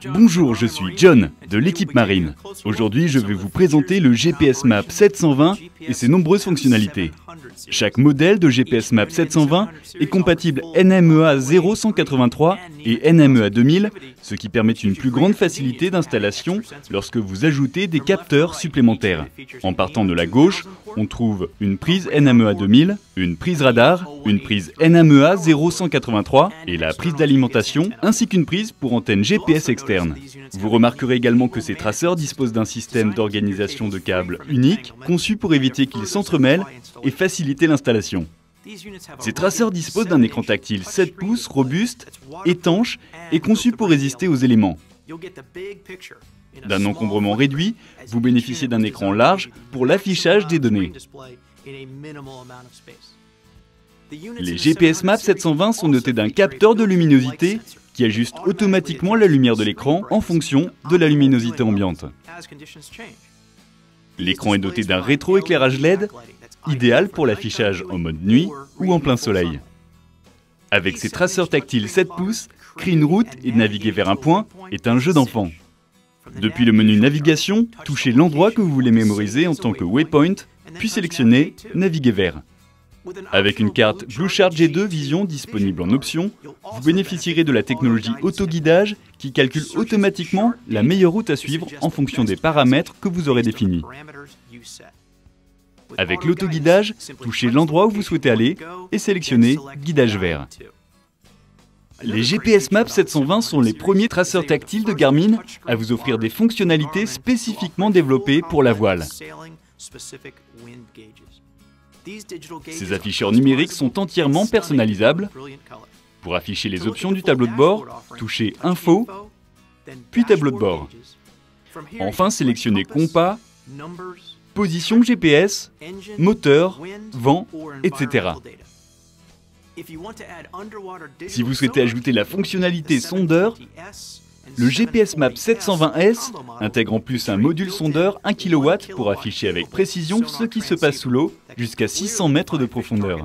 Bonjour, je suis John de l'équipe marine. Aujourd'hui, je vais vous présenter le GPS Map 720 et ses nombreuses fonctionnalités. Chaque modèle de GPS Map 720 est compatible NMEA 0183 et NMEA 2000, ce qui permet une plus grande facilité d'installation lorsque vous ajoutez des capteurs supplémentaires. En partant de la gauche, on trouve une prise NMEA 2000, une prise radar, une prise NMEA 0183 et la prise d'alimentation, ainsi qu'une prise pour antenne GPS externe. Vous remarquerez également que ces traceurs disposent d'un système d'organisation de câbles unique, conçu pour éviter qu'ils s'entremêlent et faciliter l'installation. Ces traceurs disposent d'un écran tactile 7 pouces, robuste, étanche et conçu pour résister aux éléments. D'un encombrement réduit, vous bénéficiez d'un écran large pour l'affichage des données. Les GPS Map 720 sont dotés d'un capteur de luminosité qui ajuste automatiquement la lumière de l'écran en fonction de la luminosité ambiante. L'écran est doté d'un rétroéclairage LED, idéal pour l'affichage en mode nuit ou en plein soleil. Avec ses traceurs tactiles 7 pouces, créer une route et naviguer vers un point est un jeu d'enfant. Depuis le menu Navigation, touchez l'endroit que vous voulez mémoriser en tant que waypoint, puis sélectionnez Naviguer vers. Avec une carte BlueChart G2 Vision disponible en option, vous bénéficierez de la technologie autoguidage qui calcule automatiquement la meilleure route à suivre en fonction des paramètres que vous aurez définis. Avec l'autoguidage, touchez l'endroit où vous souhaitez aller et sélectionnez Guidage vert. Les GPS Map 720 sont les premiers traceurs tactiles de Garmin à vous offrir des fonctionnalités spécifiquement développées pour la voile. Ces afficheurs numériques sont entièrement personnalisables. Pour afficher les options du tableau de bord, touchez Info, puis Tableau de bord. Enfin, sélectionnez Compas, Position GPS, Moteur, Vent, etc. Si vous souhaitez ajouter la fonctionnalité sondeur, le GPS Map 720S intègre en plus un module sondeur 1 kW pour afficher avec précision ce qui se passe sous l'eau jusqu'à 600 mètres de profondeur.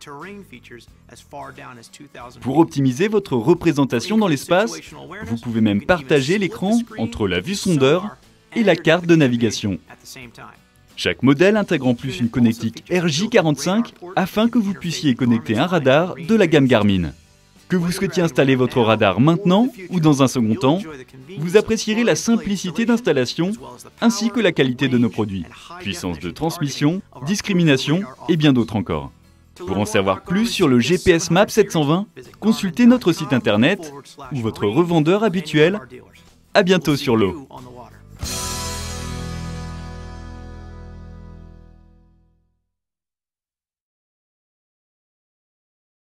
Pour optimiser votre représentation dans l'espace, vous pouvez même partager l'écran entre la vue sondeur et la carte de navigation. Chaque modèle intègre en plus une connectique RJ45 afin que vous puissiez connecter un radar de la gamme Garmin. Que vous souhaitiez installer votre radar maintenant ou dans un second temps, vous apprécierez la simplicité d'installation ainsi que la qualité de nos produits, puissance de transmission, discrimination et bien d'autres encore. Pour en savoir plus sur le GPS Map 720, consultez notre site internet ou votre revendeur habituel. À bientôt sur l'eau.